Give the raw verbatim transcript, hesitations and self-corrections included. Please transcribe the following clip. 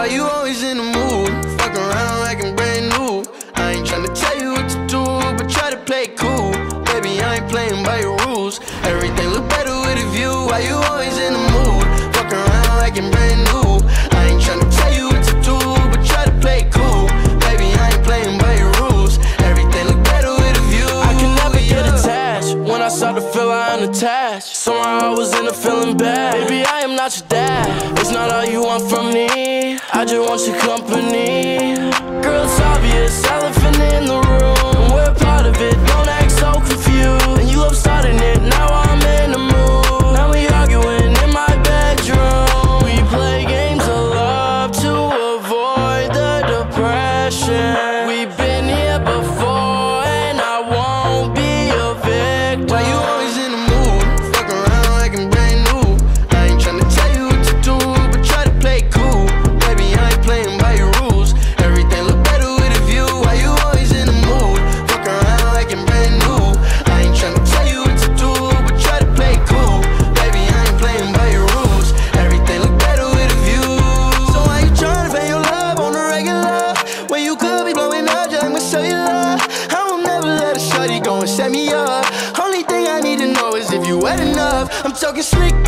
Why you always in the mood? Fuck around like I'm brand new. I ain't tryna tell you what to do, but try to play it cool. Baby, I ain't playing by your rules. Everything look better with a view. Why you always in the mood? Fuck around like I'm brand new. I ain't tryna tell you what to do, but try to play it cool. Baby, I ain't playing by your rules. Everything look better with a view. I can never yeah. get attached. When I start to feel I unattached, somehow I was in a feeling bad. Baby, I am not your dad. It's not all you want from me. I just want your company. Girl, it's obvious, elephant in the room. We're part of it, don't act so confused. And you love starting it, now I'm in the mood. Now we arguing in my bedroom. We play games of love to avoid the depression. We've been here before and I won't be a victim. Why you always in the mood? Fuck around like I'm brand new. I ain't tryna tell you what to do, but try to play it cool. Baby, I ain't playing by your rules. Everything look better with a view. Why you always in the mood? Fuck around like I'm brand new. I ain't tryna tell you what to do, but try to play it cool. Baby, I ain't playing by your rules. Everything look better with a view. So why you tryna pay your love on the regular when you could be blowing up just like my cellular? I won't never let a shorty go and set me up. Only thing I need to know is if you wet enough. I'm talking slick